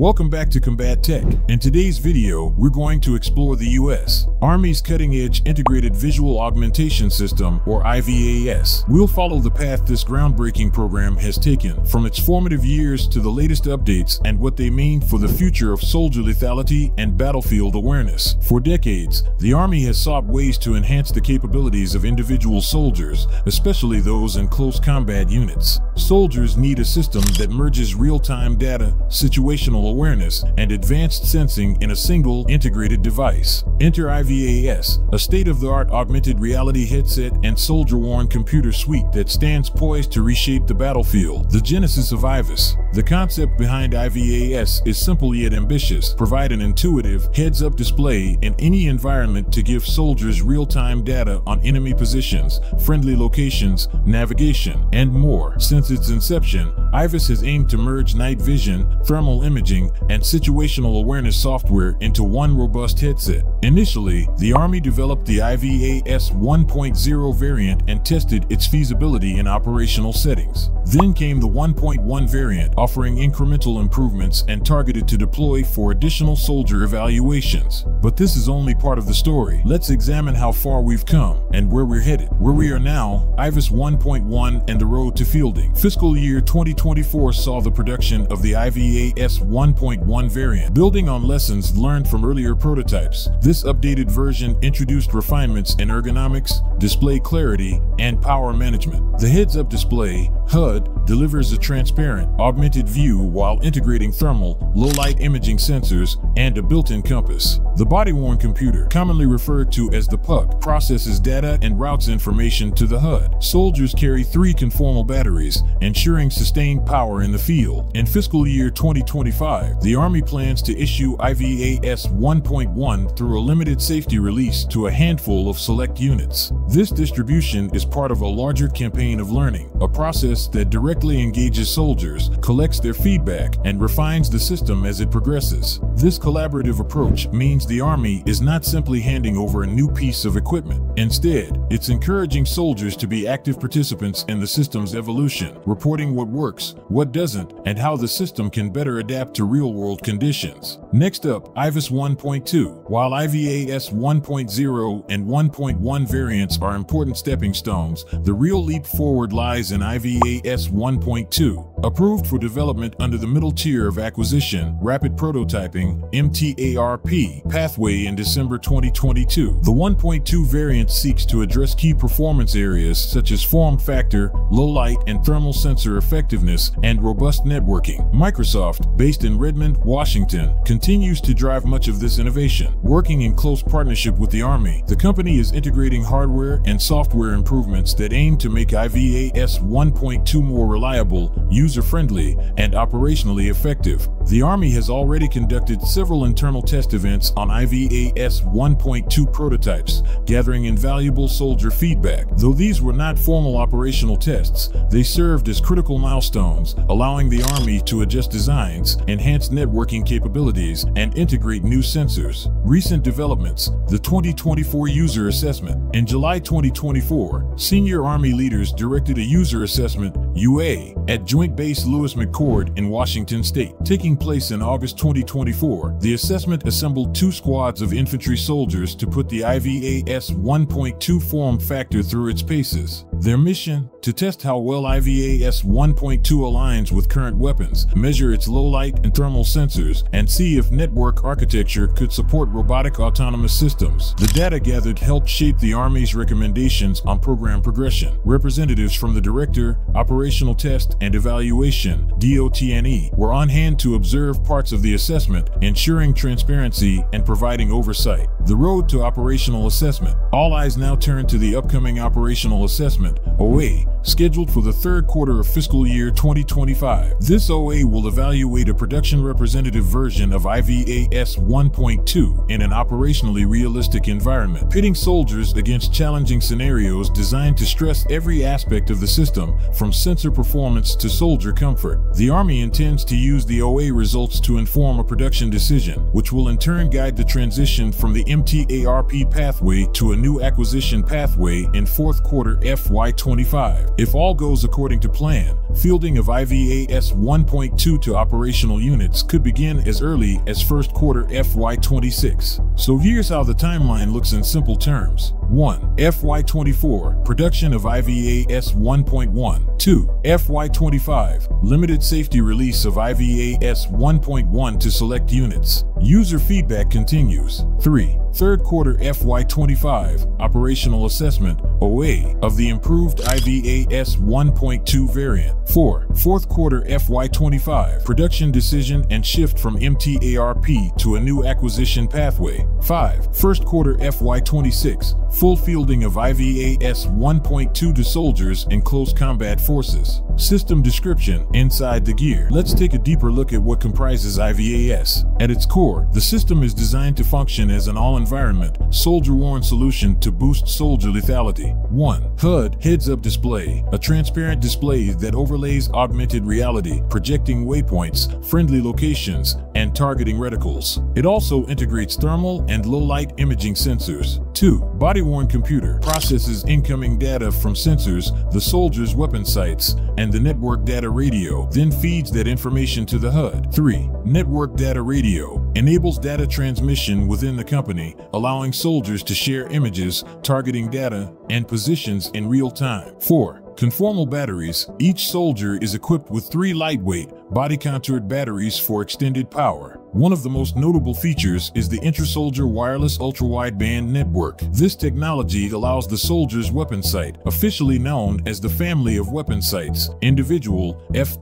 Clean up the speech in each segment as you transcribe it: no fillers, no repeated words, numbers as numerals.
Welcome back to Combat Tech. In today's video, we're going to explore the U.S. Army's cutting-edge Integrated Visual Augmentation System, or IVAS. We'll follow the path this groundbreaking program has taken, from its formative years to the latest updates and what they mean for the future of soldier lethality and battlefield awareness. For decades, the Army has sought ways to enhance the capabilities of individual soldiers, especially those in close combat units. Soldiers need a system that merges real-time data, situational awareness, and advanced sensing in a single integrated device. Enter IVAS, a state-of-the-art augmented reality headset and soldier-worn computer suite that stands poised to reshape the battlefield. The Genesis of IVAS. The concept behind IVAS is simple yet ambitious. Provide an intuitive, heads-up display in any environment to give soldiers real-time data on enemy positions, friendly locations, navigation, and more. Since its inception, IVAS has aimed to merge night vision, thermal imaging, and situational awareness software into one robust headset. Initially, the Army developed the IVAS 1.0 variant and tested its feasibility in operational settings. Then came the 1.1 variant, offering incremental improvements and targeted to deploy for additional soldier evaluations. But this is only part of the story. Let's examine how far we've come and where we're headed. Where we are now, IVAS 1.1 and the road to fielding. Fiscal year 2024 saw the production of the IVAS 1.1 variant. Building on lessons learned from earlier prototypes, this updated version introduced refinements in ergonomics, display clarity, and power management. The heads-up display, HUD, delivers a transparent, augmented view while integrating thermal, low-light imaging sensors, and a built-in compass. The body-worn computer, commonly referred to as the PUC, processes data and routes information to the HUD. Soldiers carry 3 conformal batteries, ensuring sustained power in the field. In fiscal year 2025, the Army plans to issue IVAS 1.1 through a limited safety release to a handful of select units. This distribution is part of a larger campaign of learning, a process that directly engages soldiers, collects their feedback, and refines the system as it progresses. This collaborative approach means the Army is not simply handing over a new piece of equipment. Instead, it's encouraging soldiers to be active participants in the system's evolution, reporting what works, what doesn't, and how the system can better adapt to real-world conditions. Next up, IVAS 1.2. While IVAS 1.0 and 1.1 variants are important stepping stones, the real leap forward lies in IVAS 1.2. Approved for development under the middle tier of acquisition, rapid prototyping, MTARP, pathway in December 2022. The 1.2 variant seeks to address key performance areas such as form factor, low light and thermal sensor effectiveness, and robust networking. Microsoft, based in Redmond, Washington, continues to drive much of this innovation. Working in close partnership with the Army, the company is integrating hardware and software improvements that aim to make IVAS 1.2 more reliable, user-friendly, and operationally effective. The Army has already conducted several internal test events on IVAS 1.2 prototypes, gathering invaluable soldier feedback. Though these were not formal operational tests, they served as critical milestones, allowing the Army to adjust designs, enhance networking capabilities, and integrate new sensors. Recent developments: the 2024 User Assessment. In July 2024, senior Army leaders directed a user assessment, UA, at Joint Base Lewis McChord in Washington State. Taking place in August 2024, the assessment assembled 2 squads of infantry soldiers to put the IVAS 1.2 form factor through its paces. Their mission? To test how well IVAS 1.2 aligns with current weapons, measure its low light and thermal sensors, and see if network architecture could support robotic autonomous systems. The data gathered helped shape the Army's recommendations on program progression. Representatives from the Director, Operational Test and Evaluation (DOTNE) were on hand to observe parts of the assessment, ensuring transparency and providing oversight. The road to operational assessment. All eyes now turn to the upcoming operational assessment, OA, scheduled for the 3rd quarter of fiscal year 2025. This OA will evaluate a production representative version of IVAS 1.2 in an operationally realistic environment, pitting soldiers against challenging scenarios designed to stress every aspect of the system, from sensor performance to soldier comfort. The Army intends to use the OA results to inform a production decision, which will in turn guide the transition from the MTARP pathway to a new acquisition pathway in 4th quarter FY FY25. If all goes according to plan, fielding of IVAS 1.2 to operational units could begin as early as first quarter FY26. So here's how the timeline looks in simple terms. 1. FY24, production of IVAS 1.1. 2. FY25, limited safety release of IVAS 1.1 to select units. User feedback continues. 3. Third quarter FY25, operational assessment, OA, of the improved IVAS 1.2 variant. 4. Fourth quarter FY25, production decision and shift from MTARP to a new acquisition pathway. 5. First quarter FY26, full fielding of IVAS 1.2 to soldiers in close combat forces. System description, inside the gear. Let's take a deeper look at what comprises IVAS. At its core, the system is designed to function as an all-environment, soldier-worn solution to boost soldier lethality. 1. HUD, heads-up display, a transparent display that overlays augmented reality, projecting waypoints, friendly locations, and targeting reticles. It also integrates thermal and low-light imaging sensors. 2. Body-worn computer, processes incoming data from sensors, the soldier's weapon sights, and the network data radio, then feeds that information to the HUD. 3. Network data radio, enables data transmission within the company, allowing soldiers to share images, targeting data, and positions in real time. 4. Conformal batteries, each soldier is equipped with 3 lightweight, body-contoured batteries for extended power. One of the most notable features is the intra-soldier wireless ultra-wideband network. This technology allows the soldier's weapon sight, officially known as the Family of Weapon Sights, individual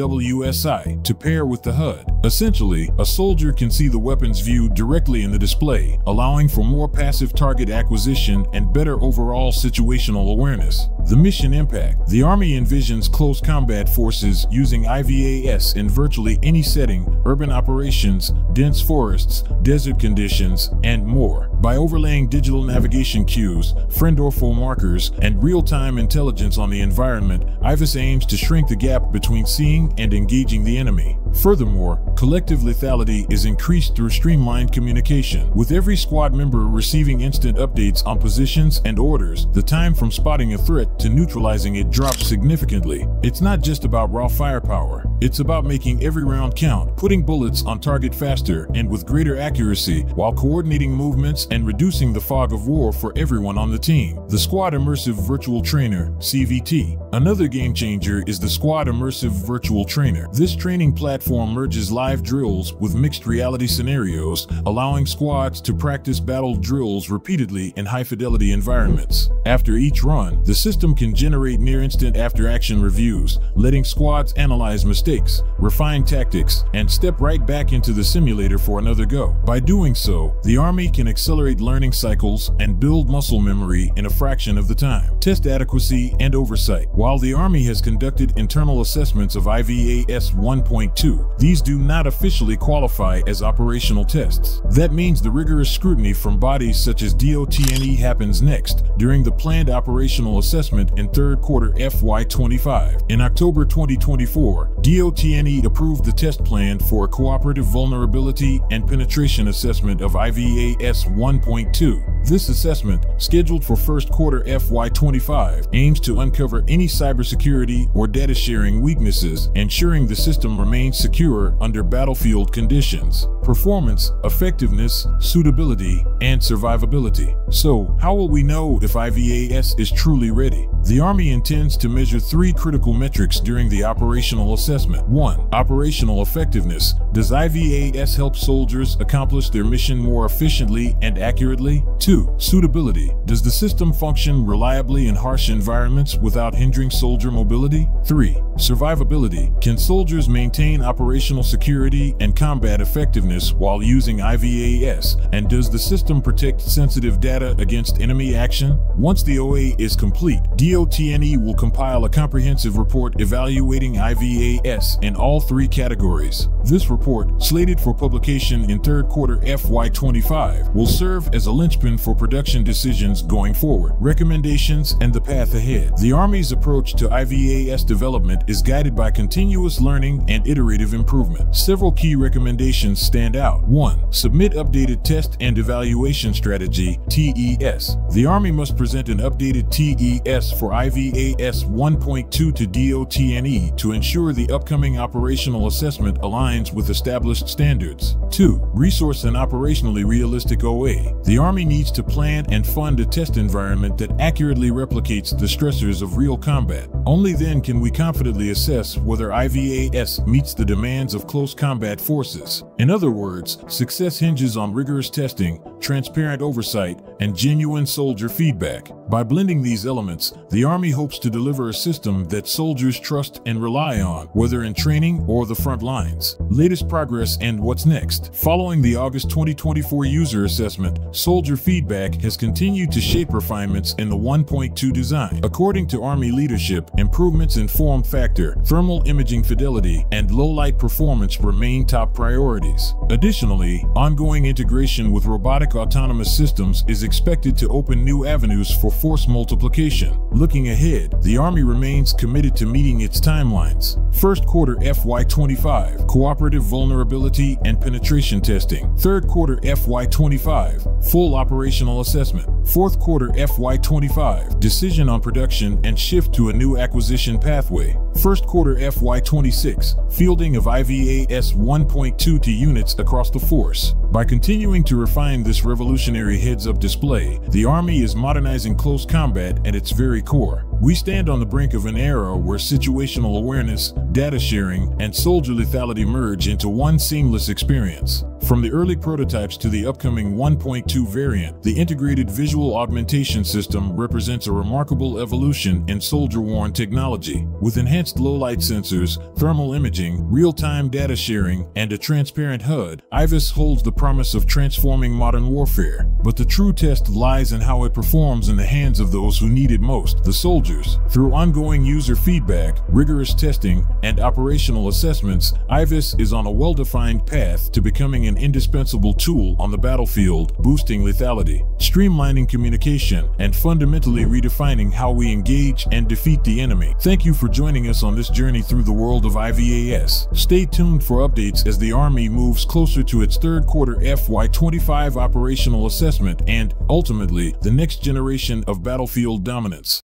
FWSI, to pair with the HUD. Essentially, a soldier can see the weapons viewed directly in the display, allowing for more passive target acquisition and better overall situational awareness. The mission impact. The Army envisions close combat forces using IVAS in virtually any setting, urban operations, dense forests, desert conditions, and more. By overlaying digital navigation cues, friend or foe markers, and real-time intelligence on the environment, IVAS aims to shrink the gap between seeing and engaging the enemy. Furthermore, collective lethality is increased through streamlined communication. With every squad member receiving instant updates on positions and orders, the time from spotting a threat to neutralizing it drops significantly. It's not just about raw firepower. It's about making every round count, putting bullets on target faster and with greater accuracy, while coordinating movements and reducing the fog of war for everyone on the team. The Squad Immersive Virtual Trainer, SiVT. Another game changer is the Squad Immersive Virtual Trainer. This training platform merges live drills with mixed reality scenarios, allowing squads to practice battle drills repeatedly in high-fidelity environments. After each run, the system can generate near-instant after-action reviews, letting squads analyze mistakes, refine tactics, and step right back into the simulator for another go. By doing so, the Army can accelerate learning cycles and build muscle memory in a fraction of the time. Test adequacy and oversight. While the Army has conducted internal assessments of IVAS 1.2, these do not officially qualify as operational tests. That means the rigorous scrutiny from bodies such as DOTNE happens next, during the planned operational assessment in third quarter FY25. In October 2024, DOTNE approved the test plan for a cooperative vulnerability and penetration assessment of IVAS 1.2. This assessment, scheduled for first quarter FY25, aims to uncover any cybersecurity or data sharing weaknesses, ensuring the system remains secure under battlefield conditions. Performance, effectiveness, suitability, and survivability. So, how will we know if IVAS is truly ready? The Army intends to measure 3 critical metrics during the operational assessment. 1. Operational effectiveness. Does IVAS help soldiers accomplish their mission more efficiently and accurately? 2. Suitability. Does the system function reliably in harsh environments without hindering soldier mobility? 3. Survivability. Can soldiers maintain operational security and combat effectiveness while using IVAS? And does the system protect sensitive data against enemy action? Once the OA is complete, DOTNE will compile a comprehensive report evaluating IVAS in all 3 categories. This report, slated for publication in third quarter FY25, will serve as a linchpin for production decisions going forward, recommendations, and the path ahead. The Army's approach to IVAS development is guided by continuous learning and iterative improvement. Several key recommendations stand stand out. 1. Submit updated test and evaluation strategy, TES. The Army must present an updated TES for IVAS 1.2 to DOTNE to ensure the upcoming operational assessment aligns with established standards. 2. Resource and operationally realistic OA. The Army needs to plan and fund a test environment that accurately replicates the stressors of real combat. Only then can we confidently assess whether IVAS meets the demands of close combat forces. In other words, success hinges on rigorous testing, transparent oversight, and genuine soldier feedback. By blending these elements, the Army hopes to deliver a system that soldiers trust and rely on, whether in training or the front lines. Latest progress and what's next. Following the August 2024 user assessment, soldier feedback has continued to shape refinements in the 1.2 design. According to Army leadership, improvements in form factor, thermal imaging fidelity, and low-light performance remain top priorities. Additionally, ongoing integration with robotic autonomous systems is expected to open new avenues for force multiplication. Looking ahead, the Army remains committed to meeting its timelines. First quarter FY25, cooperative vulnerability and penetration testing. Third quarter FY25, full operational assessment. Fourth quarter FY25, decision on production and shift to a new acquisition pathway. First quarter FY26, fielding of IVAS 1.2 to units across the force. By continuing to refine this revolutionary heads-up display, the Army is modernizing close combat at its very core. We stand on the brink of an era where situational awareness, data sharing, and soldier lethality merge into one seamless experience. From the early prototypes to the upcoming 1.2 variant, the integrated Visual Augmentation System represents a remarkable evolution in soldier-worn technology. With enhanced low-light sensors, thermal imaging, real-time data sharing, and a transparent HUD, IVAS holds the promise of transforming modern warfare. But the true test lies in how it performs in the hands of those who need it most, the soldiers. Through ongoing user feedback, rigorous testing, and operational assessments, IVAS is on a well-defined path to becoming an indispensable tool on the battlefield, boosting lethality, streamlining communication, and fundamentally redefining how we engage and defeat the enemy. Thank you for joining us on this journey through the world of IVAS. Stay tuned for updates as the Army moves closer to its third quarter FY25 operational assessment and, ultimately, the next generation of battlefield dominance.